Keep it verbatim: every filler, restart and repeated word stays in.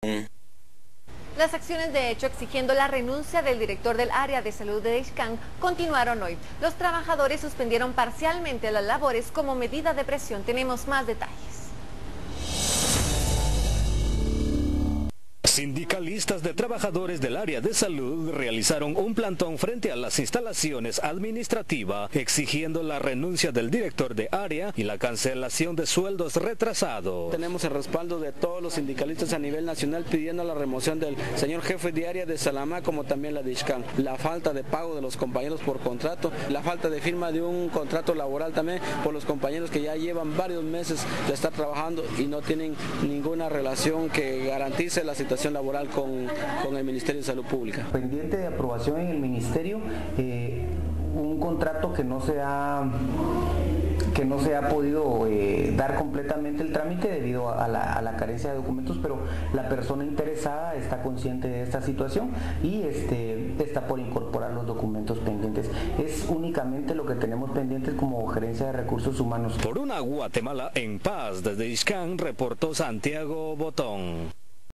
Las acciones de hecho exigiendo la renuncia del director del área de salud de Ixcán continuaron hoy. Los trabajadores suspendieron parcialmente las labores como medida de presión. Tenemos más detalles. Sindicalistas de trabajadores del área de salud realizaron un plantón frente a las instalaciones administrativas exigiendo la renuncia del director de área y la cancelación de sueldos retrasados. Tenemos el respaldo de todos los sindicalistas a nivel nacional pidiendo la remoción del señor jefe de área de Salamá como también la de Ixcán. La falta de pago de los compañeros por contrato, la falta de firma de un contrato laboral también por los compañeros que ya llevan varios meses de estar trabajando y no tienen ninguna relación que garantice la situación laboral con, con el Ministerio de Salud Pública. Pendiente de aprobación en el Ministerio, eh, un contrato que no se ha, que no se ha podido eh, dar completamente el trámite debido a la, a la carencia de documentos, pero la persona interesada está consciente de esta situación y este, está por incorporar los documentos pendientes. Es únicamente lo que tenemos pendientes como Gerencia de Recursos Humanos. Por una Guatemala en paz, desde Ixcán reportó Santiago Botón.